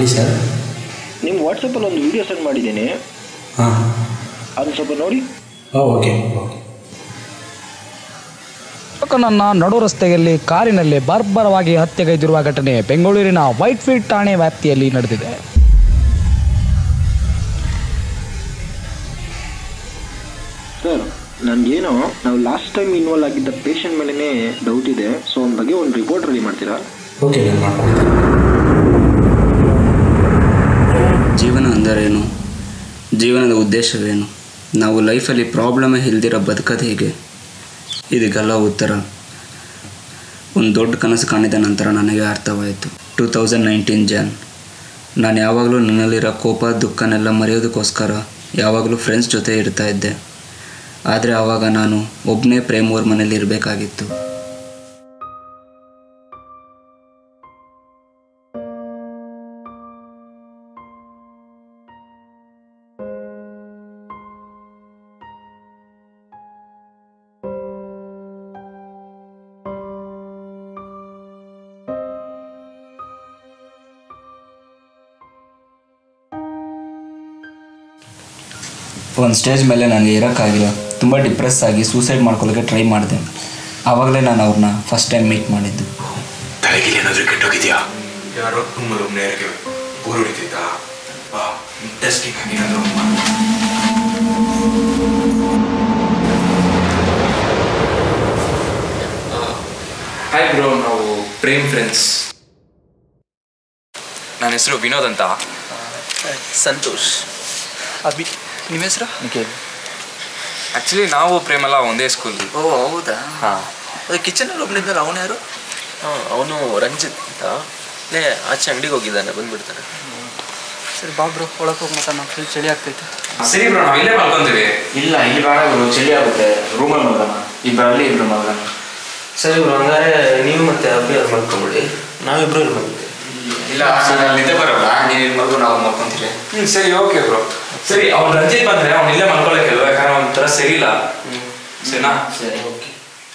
ಹೇಳಿ ಸರ್. ನಿಮ್ಮ ವಾಟ್ಸಪ್ಪಲ್ಲಿ ಒಂದು ವಿಡಿಯೋ ಸೆಂಡ್ ಮಾಡಿದ್ದೀನಿ. ಹಾಂ, ಅದನ್ನು ಸ್ವಲ್ಪ ನೋಡಿ. ಓಕೆ. ಯುವಕನನ್ನು ನಡು ರಸ್ತೆಯಲ್ಲಿ ಕಾರಿನಲ್ಲಿ ಬರ್ಬರವಾಗಿ ಹತ್ಯೆಗೈದಿರುವ ಘಟನೆ ಬೆಂಗಳೂರಿನ ವೈಟ್ಫೀಲ್ಡ್ ಠಾಣೆ ವ್ಯಾಪ್ತಿಯಲ್ಲಿ ನಡೆದಿದೆ. ಸರ್, ನನಗೇನೋ ನಾವು ಲಾಸ್ಟ್ ಟೈಮ್ ಇನ್ವಾಲ್ವ್ ಆಗಿದ್ದ ಪೇಷಂಟ್ ಮೇಲೇ ಡೌಟ್ ಇದೆ. ಸೊ ಅವನ ಬಗ್ಗೆ ಒಂದು ರಿಪೋರ್ಟ್ ರೆಡಿ ಮಾಡ್ತೀರಾ? ಓಕೆ, ನಾನು ಮಾಡ್ಕೊಡ್ತೀನಿ. ಜೀವನ ಅಂದರೇನು? ಜೀವನದ ಉದ್ದೇಶವೇನು? ನಾವು ಲೈಫಲ್ಲಿ ಪ್ರಾಬ್ಲಮೇ ಇಲ್ದಿರೋ ಬದುಕೋದು ಹೇಗೆ? ಇದಕ್ಕೆಲ್ಲ ಉತ್ತರ ಒಂದು ದೊಡ್ಡ ಕನಸು ಕಾಣಿದ ನಂತರ ನನಗೆ ಅರ್ಥವಾಯಿತು. 2019 ಜಾನ್. ನಾನು ಯಾವಾಗಲೂ ನನ್ನಲ್ಲಿರೋ ಕೋಪ ದುಃಖನೆಲ್ಲ ಮರೆಯೋದಕ್ಕೋಸ್ಕರ ಯಾವಾಗಲೂ ಫ್ರೆಂಡ್ಸ್ ಜೊತೆ ಇರ್ತಾ ಇದ್ದೆ. ಆದರೆ ಆವಾಗ ನಾನು ಒಬ್ಬನೇ ಪ್ರೇಮ್ ಅವ್ರ ಮನೇಲಿ ಇರಬೇಕಾಗಿತ್ತು. ಒಂದು ಸ್ಟೇಜ್ ಮೇಲೆ ನನಗೆ ಇರೋಕ್ಕಾಗಿಲ್ಲ. ತುಂಬ ಡಿಪ್ರೆಸ್ ಆಗಿ ಸೂಸೈಡ್ ಮಾಡ್ಕೊಳ್ಳೋಕ್ಕೆ ಟ್ರೈ ಮಾಡಿದೆ. ಆವಾಗಲೇ ನಾನು ಅವ್ರನ್ನ ಫಸ್ಟ್ ಟೈಮ್ ಮೀಟ್ ಮಾಡಿದ್ದು. ತಲೆಗಿಲಿ ಏನಾದರೂ ಕೆಟ್ಟೋಗಿದೆಯಾ? ಯಾರೋ ತುಂಬ ನೇರಕ್ಕೆ ಬೋರ್ ಹೊಡಿತಿದ್ದ. ಟೆಸ್ಟಿಂಗ್ ಆಗಿರೋದು. ಹಾಯ್ ಬ್ರೋ, ನಾವು ಪ್ರೇಮ್ ಫ್ರೆಂಡ್ಸ್. ನನ್ನ ಹೆಸರು ವಿನೋದ್ ಅಂತ. ಸಂತೋಷ್. ನಿಮ್ಮ ಹೆಸರು? ನಿಖಿಲ್. ಆ್ಯಕ್ಚುಲಿ ನಾವು ಪ್ರೇಮೆಲ್ಲ ಒಂದೇ ಸ್ಕೂಲ್. ಓ ಹೌದಾ? ಹಾಂ. ಅದು ಕಿಚನಲ್ಲಿ ಒಬ್ಬನಿದ್ನಲ್ಲ, ಅವನು ಯಾರು? ಅವನು ರಂಜಿತ್ ಅಂತ. ಆಚೆ ಅಂಗಡಿಗೆ ಹೋಗಿದ್ದಾನೆ, ಬಂದ್ಬಿಡ್ತಾನೆ. ಸರಿ ಬಾ ಬ್ರೋ, ಒಳಗೆ ಹೋಗಿ ಮಾತಾಡೋಣ. ಫುಲ್ ಚಳಿ ಆಗ್ತೈತೆ. ಸರಿ ಬ್ರೋ, ನಾವು ಇಲ್ಲೇ ಮಲ್ಕೊಂತೀವಿ. ಇಲ್ಲ, ಇಲ್ಲಿ ಬೇಡ ಬ್ರೋ, ಚಳಿ ಆಗುತ್ತೆ. ರೂಮಲ್ಲಿ ಮಲ್ಗೋಣ. ಇಬ್ಬರಲ್ಲಿ ಇಬ್ಬರು ಮಲ್ಗೋಣ. ಸರಿ ಬ್ರೋ, ಹಂಗಾರೆ ನೀವು ಮತ್ತೆ ಅಬ್ಬಿ ಅವ್ರು ಮಲ್ಕೊಂಬಿಡಿ, ನಾವಿಬ್ರು ಇಲ್ಲಿ ಮಲ್ಕೊತೀವಿ. ಇಲ್ಲ, ನಿದ್ದೆ ಬರೋಲ್ಲ. ನೀನು ಇಲ್ಲಿ ಮಲ್ಗು, ನಾವು ಮಲ್ಕೊಂತೀವಿ. ಸರಿ, ಓಕೆ ಬ್ರೋ. ಸರಿ, ಅವ್ನು ರಂಜಿತ್ ಬಂದರೆ ಅವ್ನು ಇಲ್ಲೇ ಮಲ್ಕೊಳ್ಳೋಕ್ಕಿಲ್ವ? ಯಾಕಂದ್ರೆ ಒಂಥರ ಸರಿ ಇಲ್ಲ. ಸರಿನಾ? ಸರಿ, ಓಕೆ.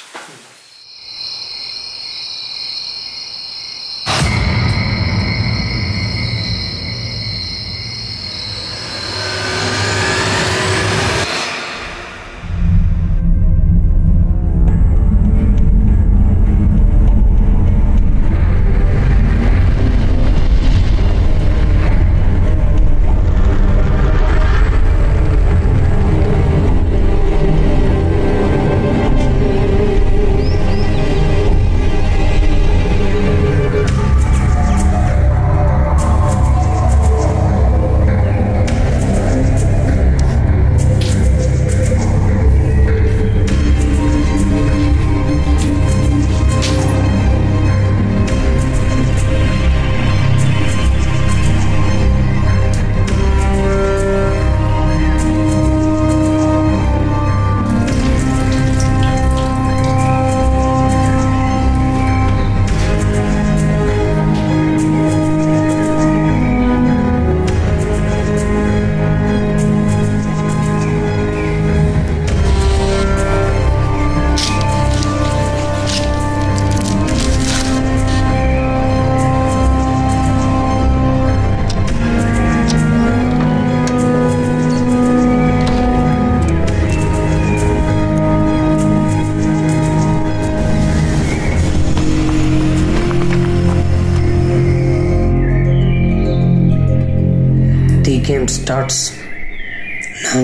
Game starts now.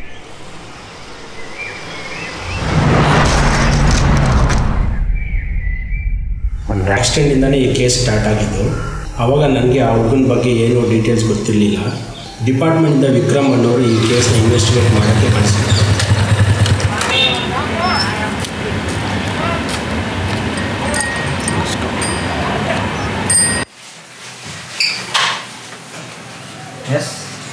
ಒಂದು ಆಕ್ಸಿಡೆಂಟಿಂದನೇ ಈ ಕೇಸ್ ಸ್ಟಾರ್ಟ್ ಆಗಿದ್ದು. ಆವಾಗ ನನಗೆ ಆ ಹುಡುಗನ ಬಗ್ಗೆ ಏನೂ ಡೀಟೇಲ್ಸ್ ಗೊತ್ತಿರಲಿಲ್ಲ. ಡಿಪಾರ್ಟ್ಮೆಂಟಿಂದ ವಿಕ್ರಮ್ ಅನ್ನೋರು ಈ ಕೇಸ್ನ ಇನ್ವೆಸ್ಟಿಗೇಟ್ ಮಾಡೋಕ್ಕೆ ಕಳಿಸಿದ್ರು. ಎಸ್,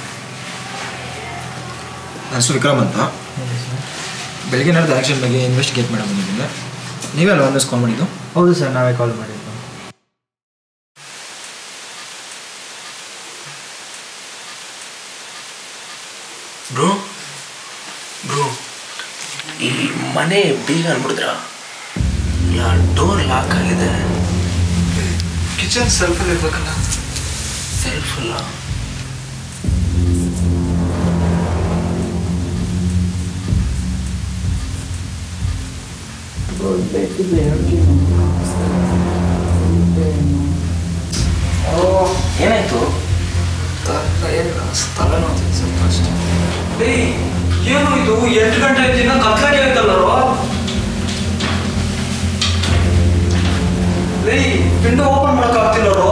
ನನ್ನ ಹೆಸರು ವಿಕ್ರಮ್ ಅಂತ. ಬೆಳಗ್ಗೆ ನಡೆದ ಆ್ಯಕ್ಷನ್ ಬಗ್ಗೆ ಇನ್ವೆಸ್ಟಿಗೇಟ್ ಮಾಡಿ ಬಂದಿದ್ದೀನಿ. ನೀವೇ ಅಲ್ಲ ಒಂದಷ್ಟು ಕಾಲ್ ಮಾಡಿದ್ದು? ಹೌದು ಸರ್, ನಾವೇ ಕಾಲ್ ಮಾಡಿದ್ದು. ಬ್ರೋ ಬ್ರೋ, ಈ ಮನೆ ಬೀಗ ಅನ್ಬಿಡಿದ್ರ? ಡೋರ್ ಲಾಕ್ ಆಗಿದೆ. ಕಿಚನ್ ಸೆಲ್ಫಲ್ಲಿ ಇರ್ಬೇಕಲ್ಲ? ಸೆಲ್ಫಲ್ಲ ಏನಾಯ್ತು? ತಲೆನೋವು ಸ್ವಲ್ಪ ಅಷ್ಟೇ. ಏನು ಇದು 8 ಗಂಟೆ ದಿನ ಕತ್ಲಾಗಿ ಆಯ್ತಲ್ಲರೋ? ವಿಂಡೋ ಓಪನ್ ಮಾಡಕ್ ಆಗ್ತಿಲ್ಲರೋ?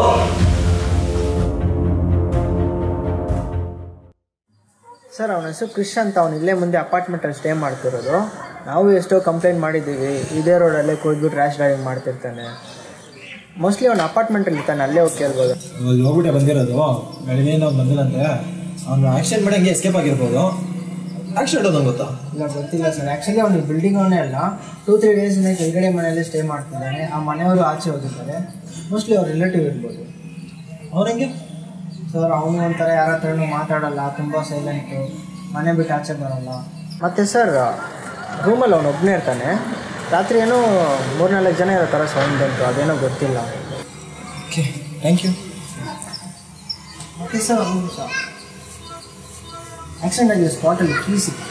ಸರ್ ಅವನ ಹೆಸರು ಕ್ರಿಶ್ ಅಂತ. ಅವ್ನು ಇಲ್ಲೇ ಮುಂದೆ ಅಪಾರ್ಟ್ಮೆಂಟಲ್ಲಿ ಸ್ಟೇ ಮಾಡ್ತಿರೋದು. ನಾವು ಎಷ್ಟೋ ಕಂಪ್ಲೇಂಟ್ ಮಾಡಿದ್ದೀವಿ, ಇದೇ ರೋಡಲ್ಲೇ ಕೂದ್ಬಿಟ್ಟು ರ್ಯಾಶ್ ಡ್ರೈವಿಂಗ್ ಮಾಡ್ತಿರ್ತಾನೆ. ಮೋಸ್ಟ್ಲಿ ಅವ್ನು ಅಪಾರ್ಟ್ಮೆಂಟಲ್ಲಿ ಇರ್ತಾನೆ, ಅಲ್ಲೇ ಹೋಗಿ ಕೇಳ್ಬೋದು. ಹೋಗ್ಬಿಟ್ಟೆ ಬಂದಿರೋದು, ಬೆಳಗ್ಗೆ ಅವ್ನು ಬಂದಿಲ್ಲಂತೆ. ಅವ್ನು ಆಕ್ಸಿಡೆಂಟ್ ಮಾಡಿ ಹಂಗೆ ಎಸ್ಕೇಪ್ ಆಗಿರ್ಬೋದು. ಆಕ್ಸಿಡೆಂಟ್ ನಂಗೆ ಗೊತ್ತಾ? ಇಲ್ಲ, ಗೊತ್ತಿಲ್ಲ ಸರ್. ಆ್ಯಕ್ಚುಲಿ ಅವ್ನು ಬಿಲ್ಡಿಂಗ್ ಅವನೇ ಅಲ್ಲ, 2-3 ಡೇಸ್ ಕೆಳಗಡೆ ಮನೆಯಲ್ಲೇ ಸ್ಟೇ ಮಾಡ್ತಿದ್ದಾನೆ. ಆ ಮನೆಯವರು ಆಚೆ ಹೋಗಿದ್ದಾರೆ. ಮೋಸ್ಟ್ಲಿ ಅವ್ರ ರಿಲೇಟಿವ್ ಇರ್ಬೋದು. ಅವ್ರಂಗೆ ಸರ್ ಅವನು ಒಂಥರ ಯಾರ ಹತ್ರನೂ ಮಾತಾಡಲ್ಲ, ತುಂಬ ಸೈಲೆಂಟು, ಮನೆ ಬಿಟ್ಟು ಆಚೆ ಬರೋಲ್ಲ. ಮತ್ತು ಸರ್ ರೂಮಲ್ಲಿ ಅವನು ಒಬ್ಬನೇ ಇರ್ತಾನೆ. ರಾತ್ರಿ ಏನೋ 3-4 ಜನ ಇರೋ ಥರ ಸೌಂಡ್ ಬಂತು, ಅದೇನೋ ಗೊತ್ತಿಲ್ಲ. Okay, thank you. ಮತ್ತು ಸರ್ ಹೌದು ಸರ್, ಆಕ್ಸಿಡೆಂಟ್ ಆಗಿದೆ ಸ್ಪಾಟಲ್ಲಿ ಕೀ ಸಿಕ್ತು.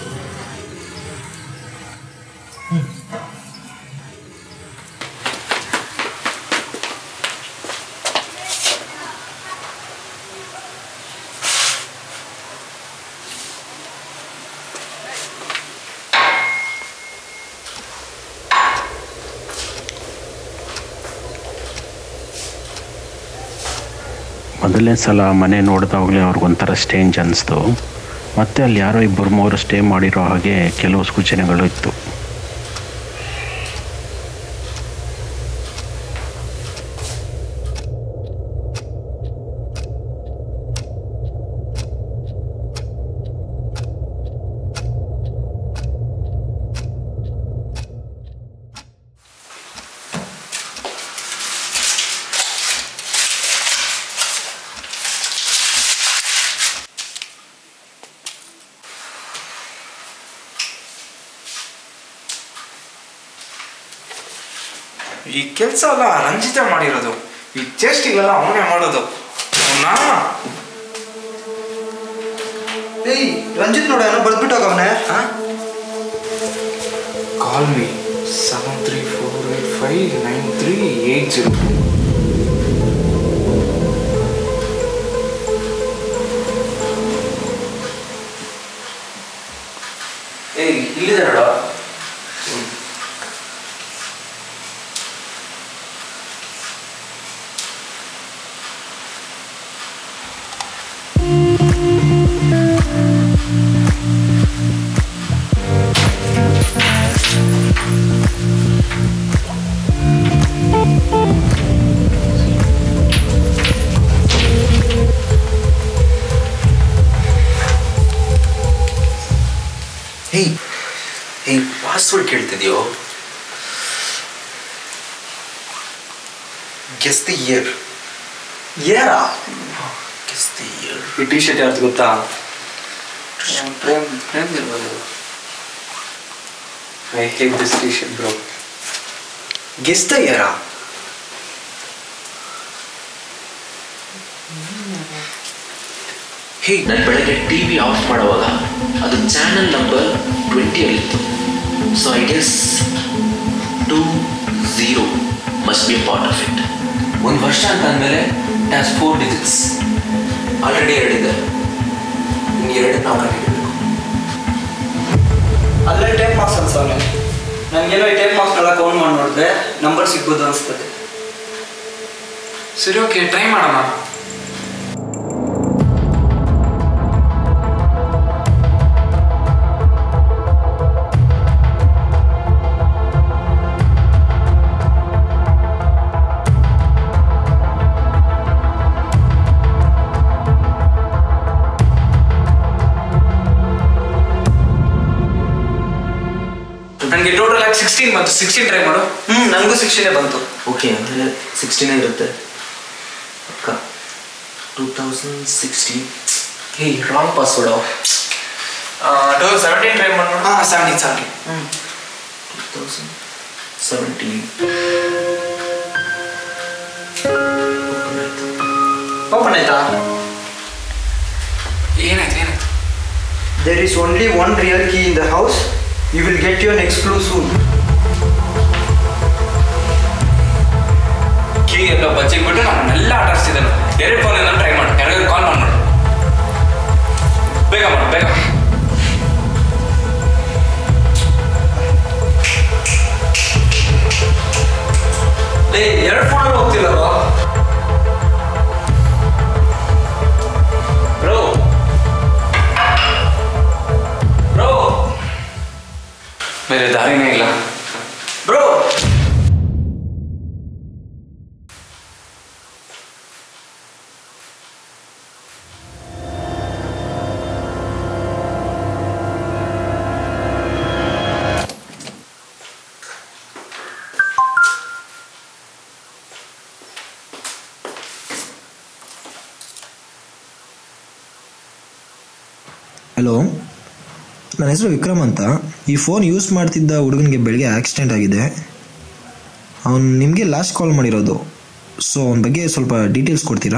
ಮೊದಲನೇ ಸಲ ಮನೆ ನೋಡಿದಾಗಲೇ ಅವ್ರಿಗೊಂಥರ ಸ್ಟೇಂಜ್ ಅನ್ನಿಸ್ತು. ಮತ್ತು ಅಲ್ಲಿ ಯಾರೋ 2-3 ಸ್ಟೇ ಮಾಡಿರೋ ಹಾಗೆ ಕೆಲವು ಸೂಚನೆಗಳು ಇತ್ತು. ಈ ಕೆಲಸ ಎಲ್ಲ ರಂಜಿತ ಮಾಡಿರೋದು, ಈ ಚೇಷ್ಟಿಗೆಲ್ಲ ಅವನೇ ಮಾಡೋದು. ಏಯ್ ರಂಜಿತ್ ನೋಡ ಏನೋ ಬರ್ದ್ಬಿಟ್ಟು ಹೋಗವನೆ. ಕಾಲ್ ಮೀ 7348593802. ಏಯ್ ಇಲ್ಲಿದ್ದಾರಡ? ಪಾಸ್ವರ್ಡ್ ಕೇಳ್ತಿದ್ಯೋ? Guess the year. ಇಯರಾ? Guess the year. ಈ ಟಿ ಶರ್ಟ್ ಯಾರ್ದು ಗೊತ್ತಾ? ಪ್ರೇಮ್ ಇರ್ಬೋದು. I hate this T shirt bro. Guess the ಇಯರಾ? ನಾನು ಬೆಳಗ್ಗೆ ಟಿವಿ ಆಫ್ ಮಾಡುವಾಗ ಅದು ಚಾನಲ್ ನಂಬರ್ 20 ಅಲ್ಲಿತ್ತು. So I guess 20 must be part of it. 1 ವರ್ಷ ಅಂತ ಅಂದಮೇಲೆ ಇಟ್ ಹ್ಯಾಸ್ 4 ಡಿಜಿಟ್ಸ್. ಆಲ್ರೆಡಿ 2 ಇದೆ, ಇನ್ನು 2 ನಾವು ಕಂಡುಹಿಡಬೇಕು. ಅಲ್ಲೇ ಟೇಪ್ ಮಾರ್ಕ್ಸ್ ಅನ್ಸವನೆ. ನನಗೇನೋ ಈ ಟೇಪ್ ಮಾರ್ಕ್ಸ್ನೆಲ್ಲ ಕೌಂಟ್ ಮಾಡಿ ನೋಡಿದ್ರೆ ನಂಬರ್ ಸಿಗ್ಬೋದು ಅನಿಸ್ತದೆ. ಸರಿ, ಓಕೆ, ಟ್ರೈ ಮಾಡೋಣ. ನನಗೆ ಟೋಟಲ್ ಆಗಿ 16 ಬಂತು. 16 ಟ್ರೈ ಮಾಡು. ನನಗೂ 16 ಬಂತು. ಓಕೆ, ಅಂದರೆ 16 ಇರುತ್ತೆ ಅಕ್ಕ. 2016. ಏಯ್ ರಾಂಗ್ ಪಾಸ್ವರ್ಡು. 17 ಟ್ರೈ ಮಾಡು. 17. 2017 ಓಪನ್ ಆಯ್ತಾ? ಏನಾಯ್ತು? There is only one real key in the house. You will get your next clue soon. Key ಎಲ್ಲ ಬಚ್ಚಿಟ್ಬಿಟ್ಟು ನನ್ನೆಲ್ಲ ಆಟ ಆಡಿಸ್ತಿದ್ದಾನೆ. ಬೇರೆ ಫೋನಿಂದ ಟ್ರೈ ಮಾಡು, ಯಾರಿಗಾದ್ರು ಕಾಲ್ ಮಾಡ್ಬಿಡು. ಬೇಗ ಮಾಡು, ಬೇಗ. ಎರಡು ಫೋನಲ್ಲಿ ಹೋಗ್ತಿಲ್ಲವಾ? ಬೇರೆ ದಾರಿನೇ ಇಲ್ಲ ಬ್ರೋ. ಹಲೋ, ನನ್ನ ಹೆಸರು ವಿಕ್ರಮ್ ಅಂತ. ಈ ಫೋನ್ ಯೂಸ್ ಮಾಡ್ತಿದ್ದ ಹುಡುಗನಿಗೆ ಬೆಳಗ್ಗೆ ಆಕ್ಸಿಡೆಂಟ್ ಆಗಿದೆ. ಅವನು ನಿಮಗೆ ಲಾಸ್ಟ್ ಕಾಲ್ ಮಾಡಿರೋದು. ಸೊ ಅವನ ಬಗ್ಗೆ ಸ್ವಲ್ಪ ಡೀಟೇಲ್ಸ್ ಕೊಡ್ತೀರಾ?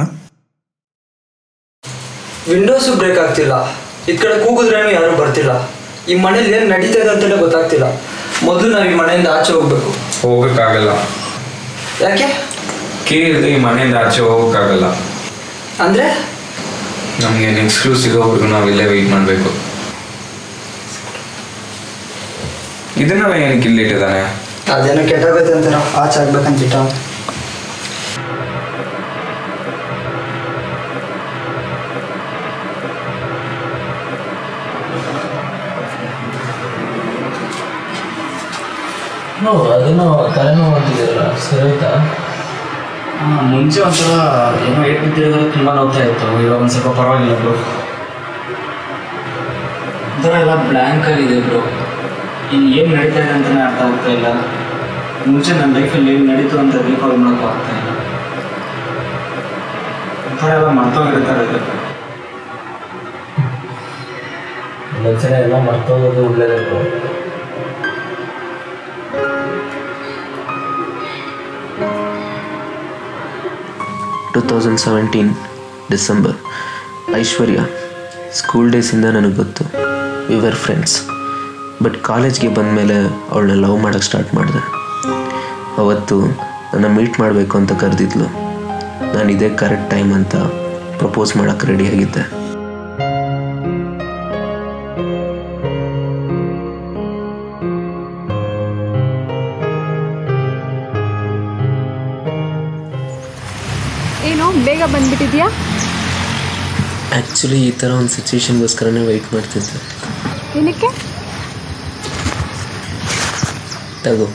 ವಿಂಡೋಸು ಬ್ರೇಕ್ ಆಗ್ತಿಲ್ಲ, ಈ ಕಡೆ ಕೂಗಿದ್ರೇನು ಯಾರೂ ಬರ್ತಿಲ್ಲ. ಈ ಮನೇಲಿ ಏನು ನಡೀತಾ ಇದೆ ಅಂತಲೇ ಗೊತ್ತಾಗ್ತಿಲ್ಲ. ಮೊದಲು ನಾವು ಈ ಮನೆಯಿಂದ ಆಚೆ ಹೋಗ್ಬೇಕು. ಹೋಗೋಕ್ಕಾಗಲ್ಲ. ಯಾಕೆ? ಕೀ ಇಲ್ಲದೆ ಈ ಮನೆಯಿಂದ ಆಚೆ ಹೋಗೋಕ್ಕಾಗಲ್ಲ. ಅಂದರೆ ನಮಗೆ ನೆಕ್ಸ್ಟ್ ಕ್ಲೂ ಸಿಗೋವರೆಗೂ ನಾವು ಇಲ್ಲೇ ವೆಯ್ಟ್ ಮಾಡಬೇಕು. ಇದನ್ನೆಲ್ಲ ಏನಕ್ಕೆ ಇಲ್ಲಿ ಇಟ್ಟಿದ್ದಾನೆ? ಅದೇನೋ ಕೆಟ್ಟೋಗೈತೆ ಅಂತಾರ, ಆಚೆ ಆಗ್ಬೇಕಂತಿಟ್ಟ. ಅದೇನೋ ತಲೆನೋವು ಅಂತಿದ್ದೀರಲ್ಲ, ಸರಿ ಆಯ್ತಾ? ಮುಂಚೆ ಒಂಥರ ಏನೋ ಏಟ್ ಬಿದ್ದಿರೋದು ತುಂಬ ನೋಡ್ತಾ ಇತ್ತು. ಇವಾಗ ಒಂದು ಸ್ವಲ್ಪ ಪರವಾಗಿಲ್ಲ ಬ್ರೋ. ಒಂಥರ ಎಲ್ಲ ಬ್ಲ್ಯಾಂಕ್ ಆಗಿದೆ ಬ್ರೋ. ಇನ್ನು ಏನು ನಡೀತಾ ಇದೆ ಅಂತಲೇ ಅರ್ಥ ಆಗ್ತಾ ಇಲ್ಲ. ಮುಂಚೆ ನನ್ನ ಲೈಫಲ್ಲಿ ಏನು ನಡೀತು ಅಂತ ರೀಕಾಲ್ ಮಾಡೋಕ್ಕೂ ಆಗ್ತಾ ಇಲ್ಲ. ಒಂಥರ ಎಲ್ಲ ಮರ್ತೋಗಿರ್ತಾರೆ. ಒಂದೊಂದ್ಸಲ ಎಲ್ಲ ಮರ್ತೋಗೋದು ಒಳ್ಳೆಯದೇ ಬ್ರೋ. ಡಿಸೆಂಬರ್. ಐಶ್ವರ್ಯ ಸ್ಕೂಲ್ ಡೇಸಿಂದ ನನಗೆ ಗೊತ್ತು. We were friends. ಬಟ್ ಕಾಲೇಜ್ಗೆ ಬಂದಮೇಲೆ ಅವಳನ್ನ ಲವ್ ಮಾಡೋಕ್ಕೆ ಸ್ಟಾರ್ಟ್ ಮಾಡಿದೆ. ಅವತ್ತು ನನ್ನ ಮೀಟ್ ಮಾಡಬೇಕು ಅಂತ ಕರೆದಿದ್ಲು. ನಾನು ಇದೇ ಕರೆಕ್ಟ್ ಟೈಮ್ ಅಂತ ಪ್ರಪೋಸ್ ಮಾಡೋಕ್ಕೆ ರೆಡಿಯಾಗಿದ್ದೆ. ಏನೋ ಬೇಗ ಬಂದ್ಬಿಟ್ಟಿದ್ಯಾ? ಆ್ಯಕ್ಚುಲಿ ಈ ಥರ ಒಂದು ಸಿಚುವೇಶನ್ಗೋಸ್ಕರನೇ ವೆಯ್ಟ್ ಮಾಡ್ತಿದ್ದೆ. ಏನಕ್ಕೆ? ತಗೋ.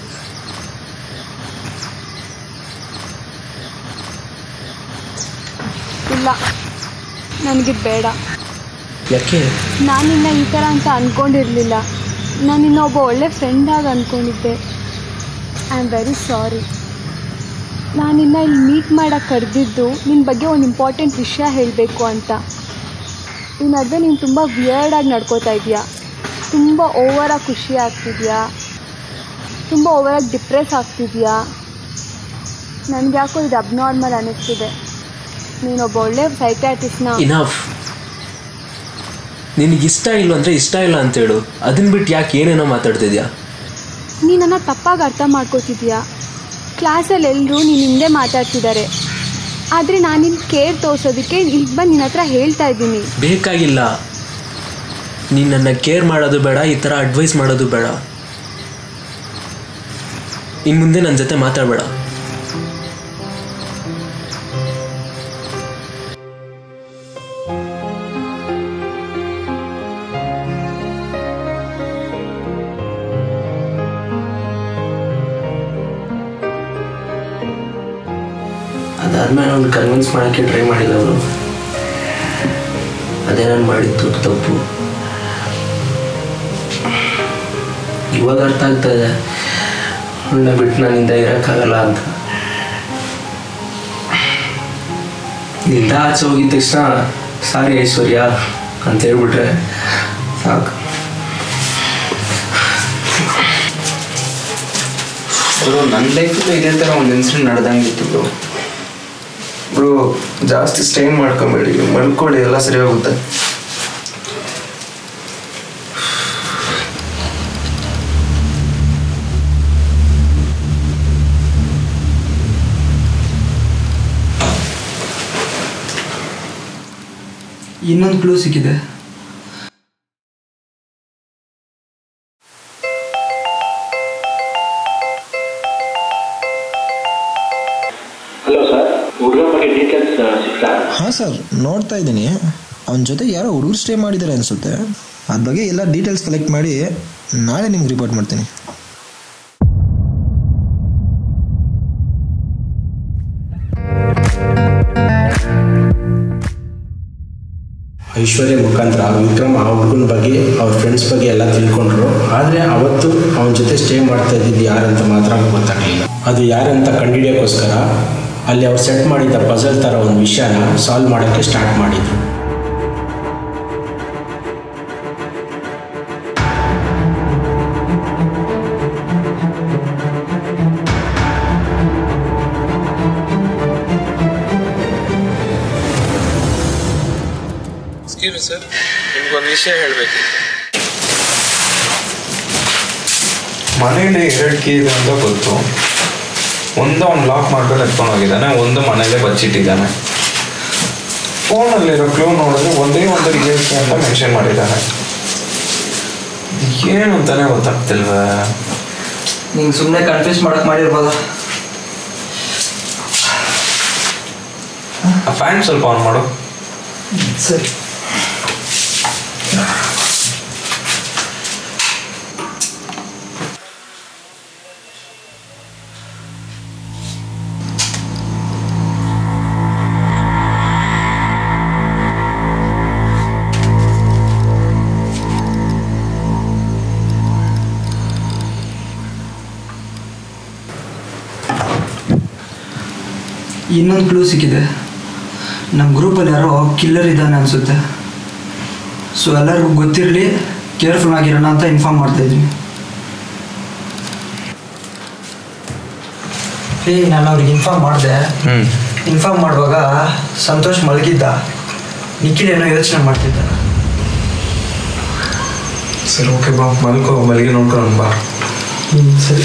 ಇಲ್ಲ, ನನಗಿದು ಬೇಡ. ಯಾಕೆ? ನಾನಿನ್ನ ಈ ಥರ ಅಂತ ಅಂದ್ಕೊಂಡಿರಲಿಲ್ಲ. ನಾನಿನ್ನ ಒಬ್ಬ ಒಳ್ಳೆ ಫ್ರೆಂಡಾಗಿ ಅಂದ್ಕೊಂಡಿದ್ದೆ. I am very sorry. ನಾನಿನ್ನ ಇಲ್ಲಿ ಮೀಟ್ ಮಾಡೋಕ್ಕೆ ಕರೆದಿದ್ದು ನಿನ್ನ ಬಗ್ಗೆ ಒಂದು ಇಂಪಾರ್ಟೆಂಟ್ ವಿಷಯ ಹೇಳಬೇಕು ಅಂತ. ಈ ನಡುವೆ ನೀನು ತುಂಬ ವಿಯರ್ಡಾಗಿ ನಡ್ಕೋತಾ ಇದೆಯಾ. ತುಂಬ ಓವರಾಗಿ ಖುಷಿ ಆಗ್ತಿದೆಯಾ, ತುಂಬ ಓವರಾಗಿ ಡಿಪ್ರೆಸ್ ಆಗ್ತಿದೆಯಾ. ನನಗೆ ಯಾಕೋ ಇದು ಅಬ್ನಾರ್ಮಲ್ ಅನ್ನಿಸ್ತಿದೆ. ನೀನೊಬ್ಬ ಒಳ್ಳೆ ಸೈಕ್ಯಾಟ್ರಿಸ್ಟ್ನ. ಇನಫ್. ನಿನಗಿಷ್ಟ ಇಲ್ಲ ಅಂದರೆ ಇಷ್ಟ ಇಲ್ಲ ಅಂತೇಳು. ಅದನ್ನ ಬಿಟ್ಟು ಯಾಕೆ ಏನೇನೋ ಮಾತಾಡ್ತಿದ್ಯಾ? ನೀನು ನನ್ನ ತಪ್ಪಾಗಿ ಅರ್ಥ ಮಾಡ್ಕೋತಿದ್ಯಾ. ಕ್ಲಾಸಲ್ಲಿ ಎಲ್ಲರೂ ನೀನು ಹಿಂದೆ ಮಾತಾಡ್ತಿದ್ದಾರೆ, ಆದರೆ ನಾನು ನಿನ್ನ ಕೇರ್ ತೋರಿಸೋದಕ್ಕೆ ಇಲ್ಲಿ ಬಂದು ನಿನ್ನ ಹತ್ರ ಹೇಳ್ತಾ ಇದ್ದೀನಿ. ಬೇಕಾಗಿಲ್ಲ. ನೀನು ನನ್ನ ಕೇರ್ ಮಾಡೋದು ಬೇಡ, ಈ ಥರ ಅಡ್ವೈಸ್ ಮಾಡೋದು ಬೇಡ. ಇನ್ನು ಮುಂದೆ ನನ್ನ ಜೊತೆ ಮಾತಾಡಬೇಡ. ಅದಾದ್ಮೇಲೆ ಅವ್ನು ಕನ್ವಿನ್ಸ್ ಮಾಡೋಕ್ಕೆ ಟ್ರೈ ಮಾಡಿಲ್ಲ ಅವರು. ಅದೇ ನಾನು ಮಾಡಿದ್ದು ತಪ್ಪು. ಇವಾಗ ಅರ್ಥ ಆಗ್ತಾ ಇದೆ ಅವಳನ್ನ ಬಿಟ್ಟು ನನ್ನಿಂದ ಇರೋಕ್ಕಾಗಲ್ಲ ಅಂತ. ಇಲ್ಲಿಂದ ಆಚೆ ಹೋಗಿದ ತಕ್ಷಣ ಸಾರಿ ಐಶ್ವರ್ಯ ಅಂತ ಹೇಳ್ಬಿಟ್ರೆ ಸಾಕು. ನನ್ನ ಲೈಫಲ್ಲೂ ಇದೇ ಥರ ಒಂದು ಇನ್ಸಿಡೆಂಟ್ ನಡೆದಂಗಿತ್ತು ಬ್ರೋ. ಬ್ರೋ ಜಾಸ್ತಿ ಸ್ಟ್ರೈನ್ ಮಾಡ್ಕೊಂಬೇಡಿ, ಮಲ್ಕೊಳ್ಳಿ, ಎಲ್ಲ ಸರಿ ಹೋಗುತ್ತೆ. ಇನ್ನೊಂದು ಕ್ಲೂ ಸಿಕ್ಕಿದೆ. ಹಲೋ ಸರ್, ಹುಡುಗ ಬಗ್ಗೆ ಡೀಟೇಲ್ಸ್ ಸಿಗ್ತಾ? ಹಾಂ ಸರ್, ನೋಡ್ತಾ ಇದ್ದೀನಿ. ಅವನ ಜೊತೆ ಯಾರೋ ಹುಡುಗರು ಸ್ಟೇ ಮಾಡಿದ್ದಾರೆ ಅನಿಸುತ್ತೆ. ಅದ್ರ ಬಗ್ಗೆ ಎಲ್ಲ ಡೀಟೇಲ್ಸ್ ಕಲೆಕ್ಟ್ ಮಾಡಿ ನಾಳೆ ನಿಮ್ಗೆ ರಿಪೋರ್ಟ್ ಮಾಡ್ತೀನಿ. ಐಶ್ವರ್ಯ ಮುಖಾಂತರ ವಿಕ್ರಮ್ ಆ ಹುಡುಗನ ಬಗ್ಗೆ ಅವ್ರ ಫ್ರೆಂಡ್ಸ್ ಬಗ್ಗೆ ಎಲ್ಲ ತಿಳ್ಕೊಂಡ್ರು. ಆದರೆ ಅವತ್ತು ಅವನ ಜೊತೆ ಸ್ಟೇ ಮಾಡ್ತಾ ಇದ್ದಿದ್ದು ಯಾರಂತ ಮಾತ್ರ ಗೊತ್ತಾಗಲಿಲ್ಲ. ಅದು ಯಾರಂತ ಕಂಡುಹಿಡಿಯೋಕ್ಕೋಸ್ಕರ ಅಲ್ಲಿ ಅವ್ರು ಸೆಟ್ ಮಾಡಿದ್ದ ಪಜಲ್ ಥರ ಒಂದು ವಿಷಯನ ಸಾಲ್ವ್ ಮಾಡೋಕ್ಕೆ ಸ್ಟಾರ್ಟ್ ಮಾಡಿದ್ರು. ಸರ್, ನಿಮ್ಗೊಂದು ವಿಷಯ ಹೇಳಬೇಕು. ಮನೇಲಿ 2 ಕೀ ಇದೆ ಅಂತ ಗೊತ್ತು. ಒಂದು ಅವ್ನು ಲಾಕ್ ಮಾಡ್ಕೊಂಡು ಎತ್ಕೊಂಡು ಹೋಗಿದ್ದಾನೆ, ಒಂದು ಮನೇಲೆ ಬಚ್ಚಿಟ್ಟಿದ್ದಾನೆ. ಫೋನಲ್ಲಿರೋ ಕ್ಲೂ ನೋಡಿದ್ರೆ ಒಂದೇ ಒಂದು ರಿಯಲ್ ಕೀ ಅಂತ ಮೆನ್ಷನ್ ಮಾಡಿದ್ದಾನೆ. ಏನು ಅಂತಾನೆ ಗೊತ್ತಾಗ್ತಿಲ್ವ? ನಿಂಗೆ ಸುಮ್ಮನೆ ಕನ್ಫ್ಯೂಸ್ ಮಾಡಕ್ ಮಾಡಿರ್ಬೋದ? ಆ ಫ್ಯಾನ್ ಸ್ವಲ್ಪ ಆನ್ ಮಾಡು. ಸರಿ. ಇನ್ನೊಂದು ಕ್ಲೂ ಸಿಕ್ಕಿದೆ. ನಮ್ಮ ಗ್ರೂಪಲ್ಲಿ ಯಾರೋ ಕಿಲ್ಲರ್ ಇದ್ದಾನೆ ಅನಿಸುತ್ತೆ. ಸೊ ಎಲ್ಲರಿಗೂ ಗೊತ್ತಿರಲಿ, ಕೇರ್ಫುಲ್ ಆಗಿರೋಣ ಅಂತ ಇನ್ಫಾರ್ಮ್ ಮಾಡ್ತಾಯಿದ್ದೀನಿ. ನಾನು ಅವ್ರಿಗೆ ಇನ್ಫಾರ್ಮ್ ಮಾಡಿದೆ. ಇನ್ಫಾರ್ಮ್ ಮಾಡುವಾಗ ಸಂತೋಷ್ ಮಲಗಿದ್ದ, ನಿಖಿಲ್ ಏನೋ ಯೋಚನೆ ಮಾಡ್ತಿದ್ದ. ಸರಿ, ಓಕೆ ಬಾ, ಮಲಗಿ ನೋಡ್ಕೊಂಡು ಬಾ. ಸರಿ.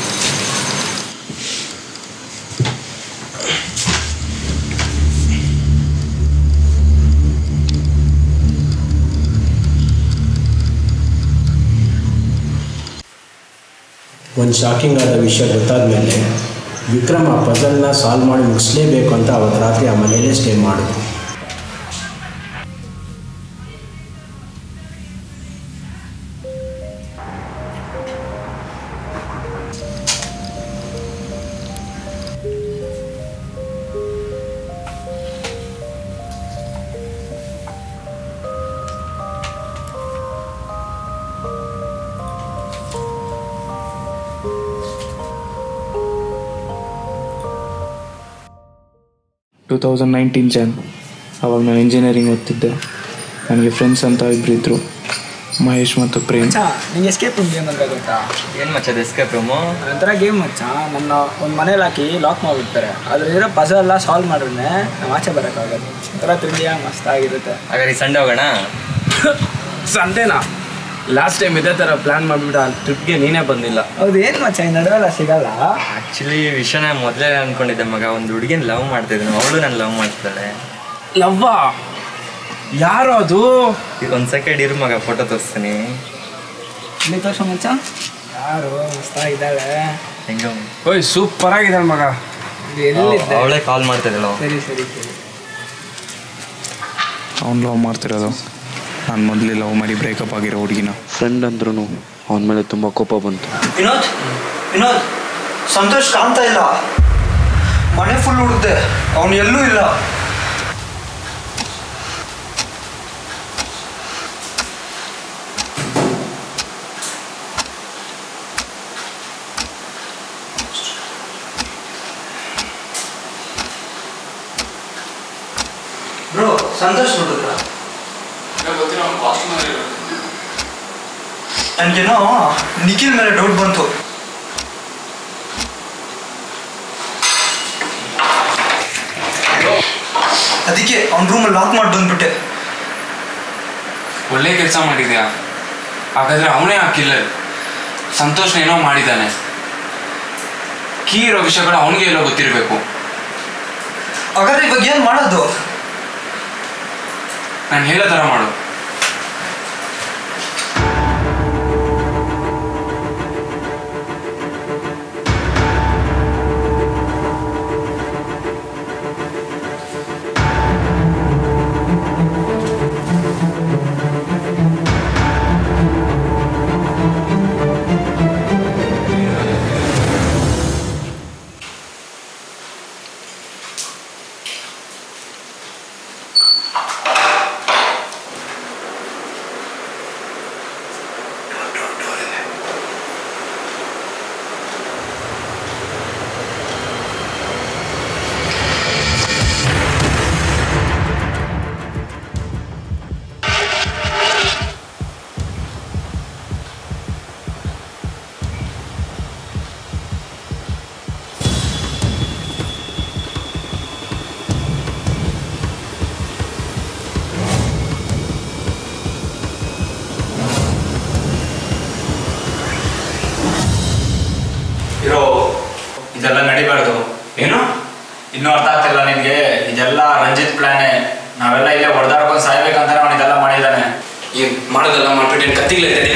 ಒಂದು ಶಾಕಿಂಗ್ ಆದ ವಿಷಯ ಗೊತ್ತಾದ ಮೇಲೆ ವಿಕ್ರಮ್ ಆ ಪಜಲ್ನ ಸಾಲ್ವ್ ಮಾಡಿ ಮುಗಿಸ್ಲೇಬೇಕು ಅಂತ ಅವತ್ತು ರಾತ್ರಿ ಆ ಮನೆಯಲ್ಲೇ ಸ್ಟೇ ಮಾಡಿದ್ರು. Jan. ಅವಾಗ ನಾನು ಇಂಜಿನಿಯರಿಂಗ್ ಓದ್ತಿದ್ದೆ. ನನಗೆ ಫ್ರೆಂಡ್ಸ್ ಅಂತ ಇಬ್ಬರಿದ್ದರು, ಮಹೇಶ್ ಮತ್ತು ಪ್ರೇಮ್. ನಿಂಗೆ ಎಸ್ಕೇಪ್ ರೂಮ್ ಗೇಮ್ ಅಂತ ಗೊತ್ತಾ? ಏನು ಮಚ್ಚದ ಎಸ್ಕೇಪ್ ರೂಮು? ಒಂಥರ ಗೇಮ್ ಮಚ್ಚ. ನನ್ನ ಒಂದು ಮನೇಲಿ ಹಾಕಿ ಲಾಕ್ ಮಾಡಿಬಿಡ್ತಾರೆ. ಅದ್ರಲ್ಲಿರೋ ಪಜಲ್ ಎಲ್ಲ ಸಾಲ್ವ್ ಮಾಡಿದ್ರೆ ನಾವು ಆಚೆ ಬರೋಕ್ಕಾಗಲ್ಲ. ಒಂಥರ ತಿಂಡಿಯ ಮಸ್ತಾಗಿರುತ್ತೆ. ಹಾಗಾದ್ರೆ ಈ ಸಂಡೇ ಹೋಗೋಣ? ಸಂಡೇನಾ? ಲಾಸ್ಟ್ ಟೈಮ್ ಇದೇ ಥರ ಪ್ಲ್ಯಾನ್ ಮಾಡಿಬಿಟ್ಟು ಆ ಟ್ರಿಪ್ಗೆ ನೀನೇ ಬಂದಿಲ್ಲ. ಹೌದು, ಏನು ಮಚ್ಚ ಈ ನಡುವೆಲ್ಲ ಸಿಗಲ್ಲ? ಆ್ಯಕ್ಚುಲಿ ಈ ವಿಷಯನ ಮೊದಲೇ ಅಂದ್ಕೊಂಡಿದ್ದೆ ಮಗ. ಒಂದು ಹುಡುಗಿನ ಲವ್ ಮಾಡ್ತಿದ್ದೀನಿ, ಅವಳು ನಾನು ಲವ್ ಮಾಡ್ತಾಳೆ. ಲವ್ವಾ? ಯಾರು ಅದು? ಈಗ ಒಂದು ಸೆಕೆಂಡ್ ಇರು ಮಗ, ಫೋಟೋ ತೋರಿಸ್ತೀನಿ. ಇಲ್ಲಿ ತೋರ್ಸ ಮಚ್ಚ. ಯಾರು ಮಸ್ತಾಗಿದ್ದಾಳೆ? ಹೆಂಗ? ಓಯ್, ಸೂಪರ್ ಆಗಿದ್ದಾಳೆ ಮಗ. ಎಲ್ಲಿದ್ದೆ? ಅವಳೇ ಕಾಲ್ ಮಾಡ್ತಿದ್ದಳು. ಸರಿ ಸರಿ ಸರಿ. ಅವ್ನು ಲವ್ ಮಾಡ್ತಿರೋದು ನಾನು ಮೊದಲೇ ಲವ್ ಮಾಡಿ ಬ್ರೇಕಪ್ ಆಗಿರೋ ಹುಡುಗಿನ. ಫ್ರೆಂಡ್ ಅಂದ್ರೂ ಅವನ ಮೇಲೆ ತುಂಬ ಕೋಪ ಬಂತು. ವಿನೋದ್, ಸಂತೋಷ್ ಕಾಣ್ತಾ ಇಲ್ಲ. ಮನೆ ಫುಲ್ ಹುಡುಕ್ದೆ, ಅವನು ಎಲ್ಲೂ ಇಲ್ಲ. ಬ್ರೋ, ಸಂತೋಷ್ ನೋಡಿದ್ರ? ನನಗೇನೋ ನಿಖಿಲ್ ಮೇಲೆ ಡೌಟ್ ಬಂತು. ಅದಕ್ಕೆ ಅವ್ನ ರೂಮಲ್ಲಿ ಲಾಕ್ ಮಾಡಿ ಬಂದ್ಬಿಟ್ಟೆ. ಒಳ್ಳೆ ಕೆಲಸ ಮಾಡಿದ್ಯಾ. ಹಾಗಾದ್ರೆ ಅವನೇ ಆ ಕಿಲ್ಲರ್. ಸಂತೋಷ್ ಏನೋ ಮಾಡಿದ್ದಾನೆ. ಕೀ ಇರೋ ವಿಷಯಗಳು ಅವನಿಗೆ ಎಲ್ಲೋ ಗೊತ್ತಿರಬೇಕು. ಹಾಗಾದ್ರೆ ಇವಾಗ ಏನು ಮಾಡೋದು? ನಾನು ಹೇಳೋ ಥರ ಮಾಡು. ಇದೆಲ್ಲ ನಡಿಬಾರ್ದು. ಏನು ಇನ್ನೂ ಅರ್ಥ ಆಗ್ತಿಲ್ಲ ನಿನ್ಗೆ? ಇದೆಲ್ಲ ರಂಜಿತ್ ಪ್ಲಾನೇ. ನಾವೆಲ್ಲ ಇಲ್ಲೇ ಹೊಡೆದಾಡ್ಕೊಂಡು ಸಾಯ್ಬೇಕಂತಾನೆ ಅವನು ಇದೆಲ್ಲ ಮಾಡಿದ್ದಾನೆ. ಏನು ಮಾಡೋದೆಲ್ಲ ಮಾಡ್ಬಿಟ್ಟು ಏನು ಕತ್ತಿಗ್ಲೈತೆ?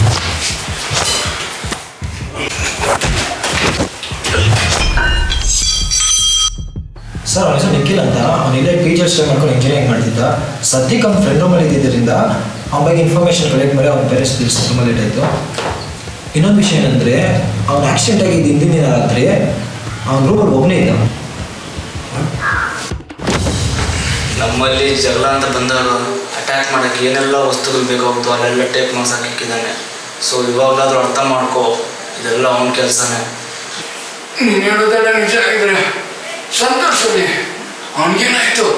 ಸರ್ ಅವನ ಹೆಸರು ನಿಖಿಲ್ ಅಂತ. ಅವನು ಇಲ್ಲೇ ಟೀಚರ್ ಸ್ಟೇ ಮಾಡ್ಕೊಂಡು ಇಂಜಿನಿಯರಿಂಗ್ ಮಾಡ್ತಿದ್ದ. ಸದ್ಯಕ್ಕೆ ಅವ್ನ ಫ್ರೆಂಡ್ ರೂಮಲ್ಲಿ ಇದ್ದಿದ್ದರಿಂದ ಅವನ ಬಗ್ಗೆ ಇನ್ಫಾರ್ಮೇಷನ್ ಕಲೆಕ್ಟ್ ಮಾಡಿ ಅವ್ನ ಪೇರೆಂಟ್ಸ್ ತಿಳಿಸಿ ತುಂಬ ಲೇಟ್ ಆಯಿತು. ಇನ್ನೊಂದು ವಿಷಯ ಏನಂದರೆ ಅವ್ನು ಆಕ್ಸಿಡೆಂಟ್ ಆಗಿದ್ದು ಹಿಂದಿನ ದಿನ ರಾತ್ರಿ ಅವನ ರೂಮಲ್ಲಿ ಒಬ್ಬನೇ ಇದ್ದ. ನಮ್ಮಲ್ಲಿ ಜಗಳ ಅಂತ ಬಂದಾಗ ಅಟ್ಯಾಕ್ ಮಾಡೋಕ್ಕೆ ಏನೆಲ್ಲ ವಸ್ತುಗಳು ಬೇಕಾಗುತ್ತೋ ಅಲ್ಲೆಲ್ಲ ಟೇಪ್ ಮಾಡ್ಸಕ್ಕೆ ಇಕ್ಕಿದ್ದಾನೆ. ಸೊ ಇವಾಗಲಾದರೂ ಅರ್ಥ ಮಾಡ್ಕೋ, ಇದೆಲ್ಲ ಅವನ ಕೆಲಸನೇ. ನೀನು ಹೇಳೋದೆಲ್ಲ ನಿಜ ಆಗಿದ್ರೆ ಸಂತೋಷದಲ್ಲಿ ಅವನಿಗೇನಾಯ್ತು?